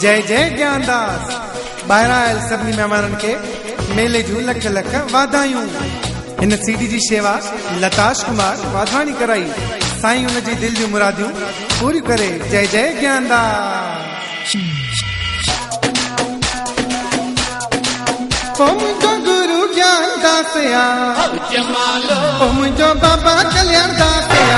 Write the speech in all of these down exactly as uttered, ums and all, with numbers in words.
जय जय ज्ञानदास ॿाहिरां आयल सभिनी महिमाननि खे मेले जूं लख लख वाधायूं। इन सीडी जी शेवा लताश कुमार वाधवानी कराई। साईं उन जी दिल जूं मुरादियूं पूरी करे। जय जय ज्ञानदास। ओ मुंहिंजो गुरु ज्ञानदास या ओ मुंहिंजो बाबा कल्याण दास या।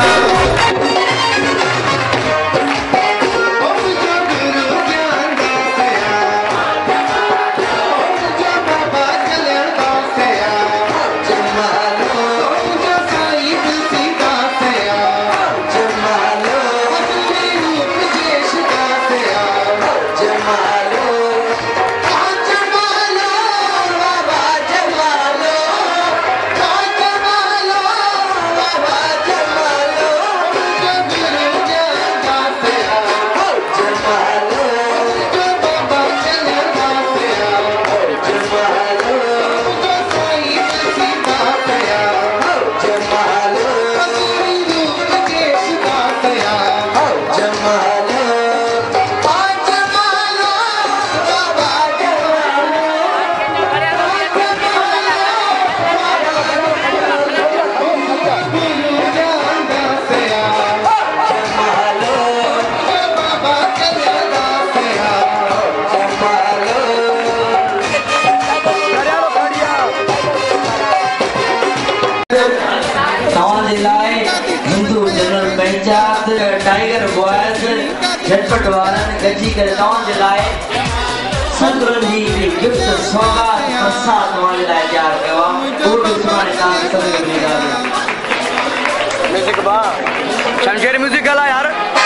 टाइगर बॉयज झटपट वारन गजी करे तव्हां जे लाइ संतरन जी गिफ्ट सौगात प्रसाद तव्हां जे लाइ तयार कयो आहे। उहो बि सुभाणे तव्हां खे सभिनी खे मिली वेंदो। म्यूजिक बा शमशेर म्यूजिक हला यार।